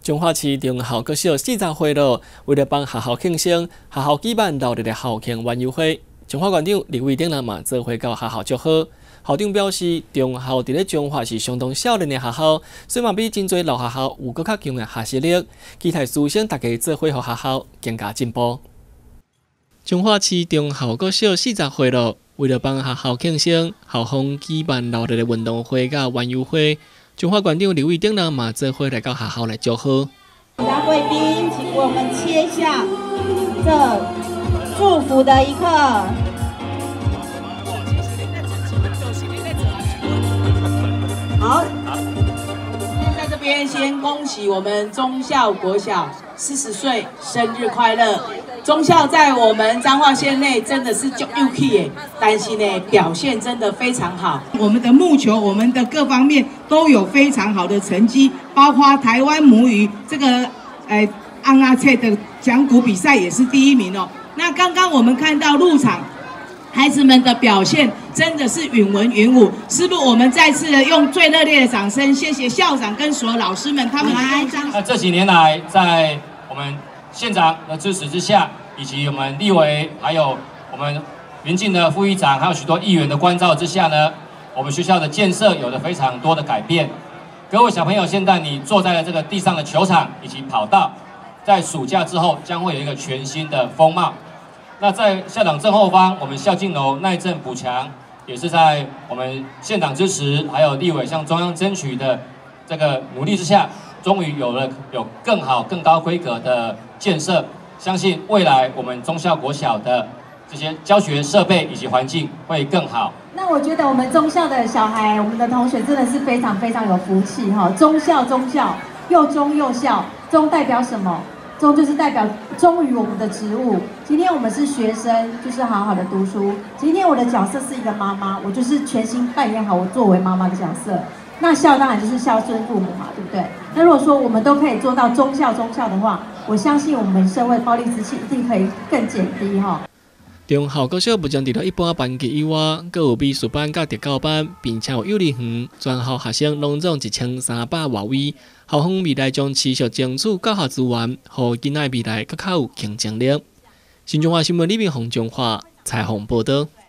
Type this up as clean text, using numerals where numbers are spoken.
彰化市中校国小40岁了，为了帮学校庆生，学校举办闹热的校庆园游会。彰化县长李伟顶人嘛做伙到学校祝贺。校长表示，中校伫咧彰化是相当少年的学校，所以嘛比真侪老学校有更较强的学习力，期待师生大家做伙互学校更加进步。彰化市中校国小40岁了，为了帮学校庆生，校方举办闹热的运动会甲园游会。彰化县长李伟顶人嘛做伙来到学校来祝贺。 大贵宾，请我们切下这祝福的一刻。好， 在这边先恭喜我们忠孝国小40岁生日快乐！忠孝在我们彰化县内真的是就有气耶，但是呢表现真的非常好。我们的木球，我们的各方面都有非常好的成绩，包括台湾母语这个安阿切的讲古比赛也是第1名哦。那刚刚我们看到入场孩子们的表现真的是允文允武，是不是？我们再次的用最热烈的掌声，谢谢校长跟所有老师们，他们来。 那这几年来，在我们县长的支持之下，以及我们立委，还有我们云进的副议长，还有许多议员的关照之下呢，我们学校的建设有了非常多的改变。各位小朋友，现在你坐在了这个地上的球场以及跑道，在暑假之后将会有一个全新的风貌。那在校长正后方，我们校庆楼耐震补强，也是在我们县长支持，还有立委向中央争取的这个努力之下，终于有更好、更高规格的建设。相信未来我们忠孝国小的这些教学设备以及环境会更好。 那我觉得我们忠孝的小孩，我们的同学真的是非常非常有福气哈！忠孝，又忠又孝，忠代表什么？忠就是代表忠于我们的职务。今天我们是学生，就是好好的读书。今天我的角色是一个妈妈，我就是全心扮演好我作为妈妈的角色。那孝当然就是孝顺父母嘛，对不对？那如果说我们都可以做到忠孝的话，我相信我们社会暴力之气一定可以更减低哈。 中校国小不仅除了一般班级以外，还有美术班甲特教班，并且有幼儿园，全校学生拢总1300外位。校方未来将持续争取教学资源，让囡仔未来更较有竞争力。新中华新闻李明宏彰化采访报道。